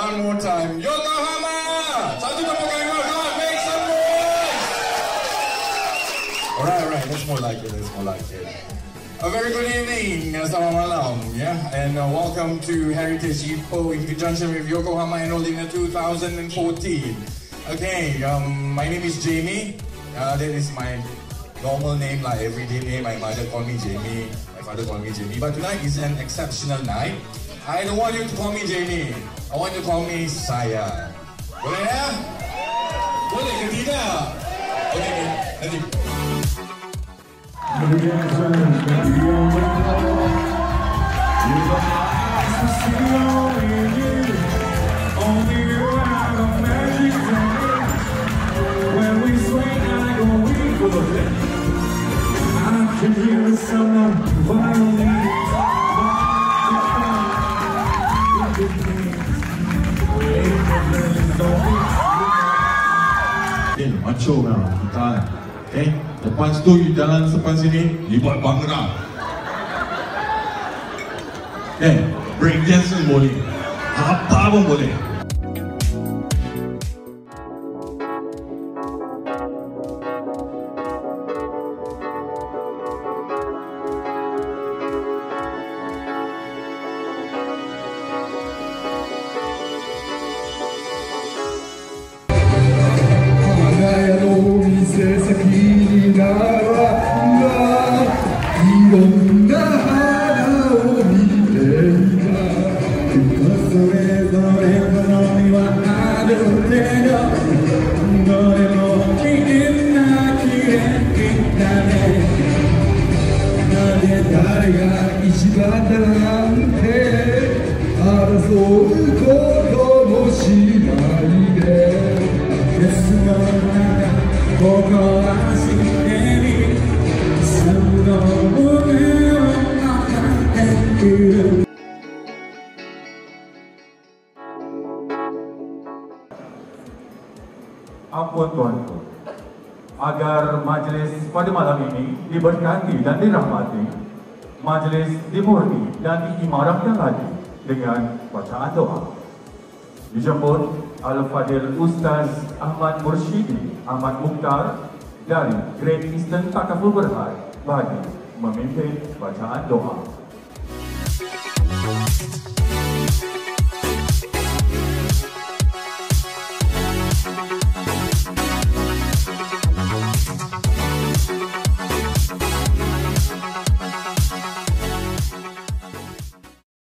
one more time. Yokohama! Satu tepuk tangan, come on, make some noise! Alright, that's more like it, A very good evening, selamat malam, yeah? And welcome to Heritage Ipoh in conjunction with Yokohama enrolled in 2014. Okay, my name is Jaimy. That is my normal name, like everyday name. My mother called me Jaimy, my father called me Jaimy. But tonight is an exceptional night. I don't want you to call me Jaimy. I want you to call me Saya. Boleh ya? Boleh ke tidak? Okay, nanti. Macho lah kita. Lepas tu you jalan sepan sini, you buat bhangra. Break dance pun boleh. Apa pun boleh. Ampun tuanku, agar majlis pada malam ini diberkati dan dirahmati, majlis dimurni dan diimarahkan lagi dengan bacaan doa. Dijemput Al-Fadil Ustaz Ahmad Mursyidi Ahmad Mukhtar dari Great Eastern Takaful Berhad bagi memimpin bacaan doa.